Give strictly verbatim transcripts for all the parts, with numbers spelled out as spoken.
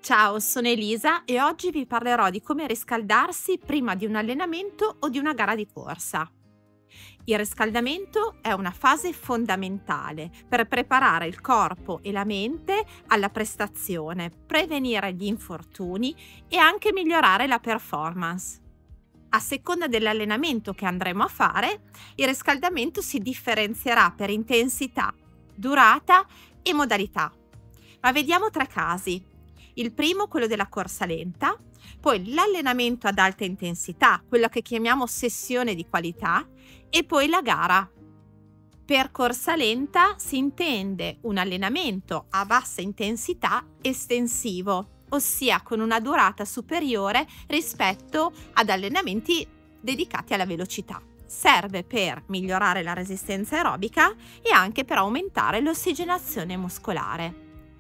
Ciao, sono Elisa e oggi vi parlerò di come riscaldarsi prima di un allenamento o di una gara di corsa. Il riscaldamento è una fase fondamentale per preparare il corpo e la mente alla prestazione, prevenire gli infortuni e anche migliorare la performance. A seconda dell'allenamento che andremo a fare, il riscaldamento si differenzierà per intensità, durata e modalità. Ma vediamo tre casi. Il primo, quello della corsa lenta, poi l'allenamento ad alta intensità, quello che chiamiamo sessione di qualità, e poi la gara. Per corsa lenta si intende un allenamento a bassa intensità estensivo, ossia con una durata superiore rispetto ad allenamenti dedicati alla velocità. Serve per migliorare la resistenza aerobica e anche per aumentare l'ossigenazione muscolare.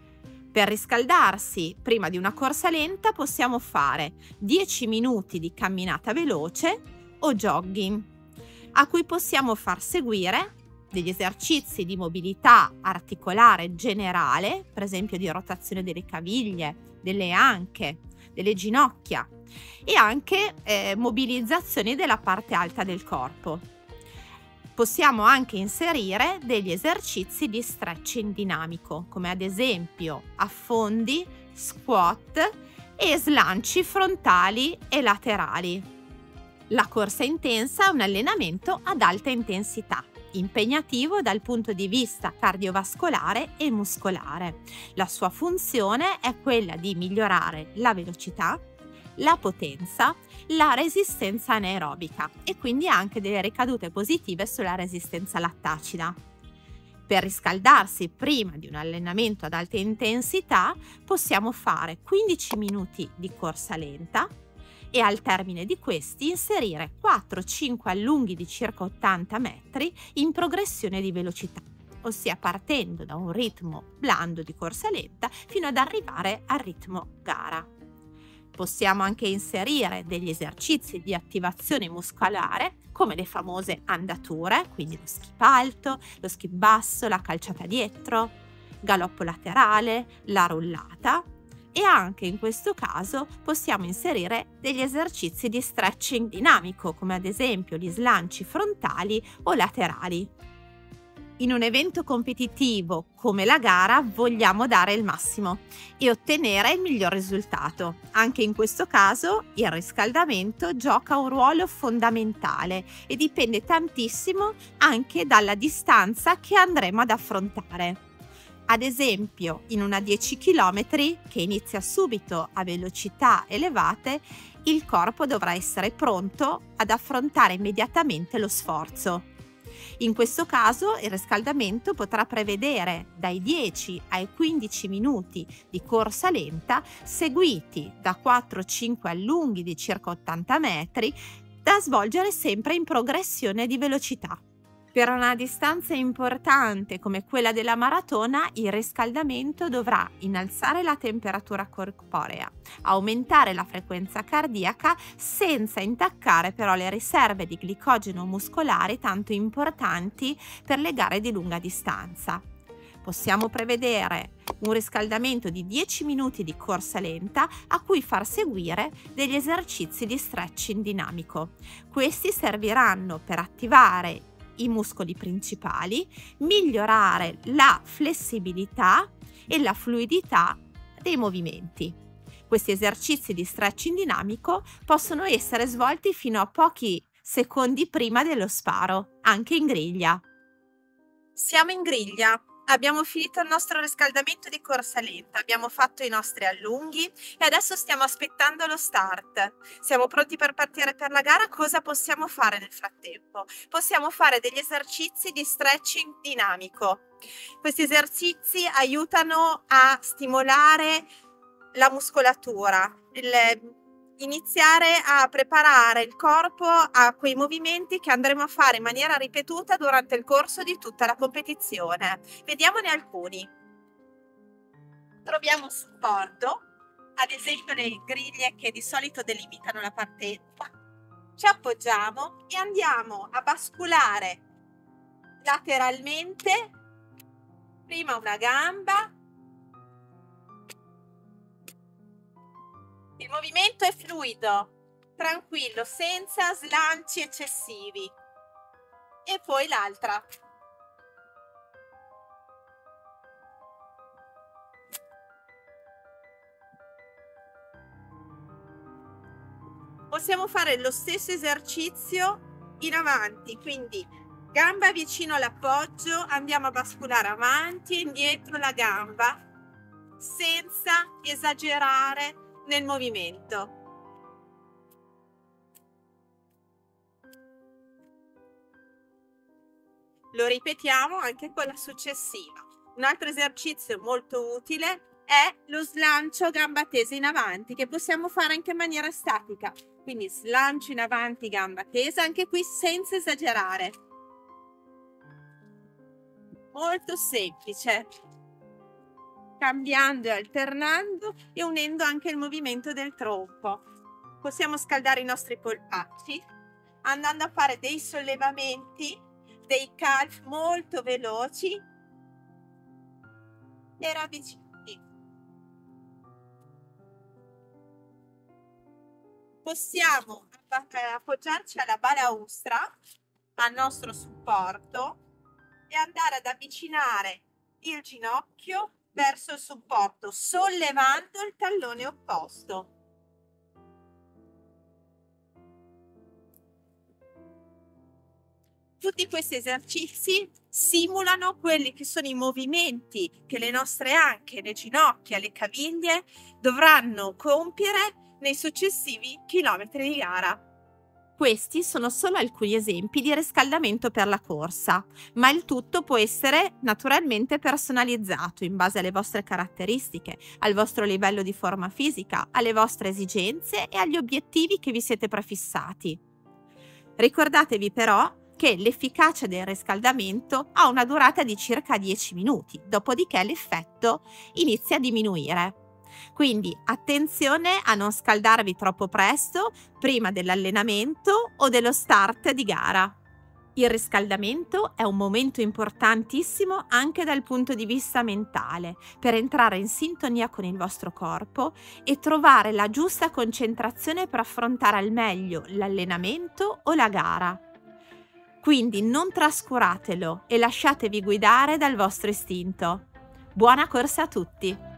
Per riscaldarsi prima di una corsa lenta possiamo fare dieci minuti di camminata veloce o jogging, a cui possiamo far seguire degli esercizi di mobilità articolare generale, per esempio di rotazione delle caviglie, delle anche, delle ginocchia e anche eh, mobilizzazioni della parte alta del corpo. Possiamo anche inserire degli esercizi di stretching dinamico, come ad esempio affondi, squat e slanci frontali e laterali. La corsa intensa è un allenamento ad alta intensità, impegnativo dal punto di vista cardiovascolare e muscolare. La sua funzione è quella di migliorare la velocità, la potenza, la resistenza anaerobica e quindi anche delle ricadute positive sulla resistenza lattacida. Per riscaldarsi prima di un allenamento ad alta intensità possiamo fare quindici minuti di corsa lenta e al termine di questi inserire quattro cinque allunghi di circa ottanta metri in progressione di velocità, ossia partendo da un ritmo blando di corsa lenta fino ad arrivare al ritmo gara. Possiamo anche inserire degli esercizi di attivazione muscolare come le famose andature, quindi lo skip alto, lo skip basso, la calciata dietro, galoppo laterale, la rullata e anche in questo caso possiamo inserire degli esercizi di stretching dinamico come ad esempio gli slanci frontali o laterali. In un evento competitivo come la gara vogliamo dare il massimo e ottenere il miglior risultato. Anche in questo caso il riscaldamento gioca un ruolo fondamentale e dipende tantissimo anche dalla distanza che andremo ad affrontare. Ad esempio, in una dieci chilometri che inizia subito a velocità elevate, il corpo dovrà essere pronto ad affrontare immediatamente lo sforzo. In questo caso il riscaldamento potrà prevedere dai dieci ai quindici minuti di corsa lenta seguiti da quattro cinque allunghi di circa ottanta metri da svolgere sempre in progressione di velocità. Per una distanza importante come quella della maratona, il riscaldamento dovrà innalzare la temperatura corporea, aumentare la frequenza cardiaca senza intaccare però le riserve di glicogeno muscolari tanto importanti per le gare di lunga distanza. Possiamo prevedere un riscaldamento di dieci minuti di corsa lenta a cui far seguire degli esercizi di stretching dinamico. Questi serviranno per attivare i muscoli principali, migliorare la flessibilità e la fluidità dei movimenti. Questi esercizi di stretching dinamico possono essere svolti fino a pochi secondi prima dello sparo, anche in griglia. Siamo in griglia. Abbiamo finito il nostro riscaldamento di corsa lenta, abbiamo fatto i nostri allunghi e adesso stiamo aspettando lo start. Siamo pronti per partire per la gara. Cosa possiamo fare nel frattempo? Possiamo fare degli esercizi di stretching dinamico. Questi esercizi aiutano a stimolare la muscolatura, il iniziare a preparare il corpo a quei movimenti che andremo a fare in maniera ripetuta durante il corso di tutta la competizione. Vediamone alcuni. Troviamo supporto, ad esempio le griglie che di solito delimitano la partenza. Ci appoggiamo e andiamo a basculare lateralmente, prima una gamba Il movimento è fluido, tranquillo, senza slanci eccessivi. E poi l'altra. Possiamo fare lo stesso esercizio in avanti, quindi gamba vicino all'appoggio, andiamo a basculare avanti e indietro la gamba senza esagerare nel movimento. Lo ripetiamo anche con la successiva. Un altro esercizio molto utile è lo slancio gamba tesa in avanti, che possiamo fare anche in maniera statica. Quindi slancio in avanti, gamba tesa, anche qui senza esagerare. Molto semplice. Cambiando e alternando e unendo anche il movimento del tronco. Possiamo scaldare i nostri polpacci andando a fare dei sollevamenti, dei calf molto veloci e ravvicinati. Possiamo appoggiarci alla balaustra, al nostro supporto, e andare ad avvicinare il ginocchio verso il supporto, sollevando il tallone opposto. Tutti questi esercizi simulano quelli che sono i movimenti che le nostre anche, le ginocchia, le caviglie dovranno compiere nei successivi chilometri di gara. Questi sono solo alcuni esempi di riscaldamento per la corsa, ma il tutto può essere naturalmente personalizzato in base alle vostre caratteristiche, al vostro livello di forma fisica, alle vostre esigenze e agli obiettivi che vi siete prefissati. Ricordatevi però che l'efficacia del riscaldamento ha una durata di circa dieci minuti, dopodiché l'effetto inizia a diminuire. Quindi attenzione a non scaldarvi troppo presto prima dell'allenamento o dello start di gara. Il riscaldamento è un momento importantissimo anche dal punto di vista mentale, per entrare in sintonia con il vostro corpo e trovare la giusta concentrazione per affrontare al meglio l'allenamento o la gara. Quindi non trascuratelo e lasciatevi guidare dal vostro istinto. Buona corsa a tutti!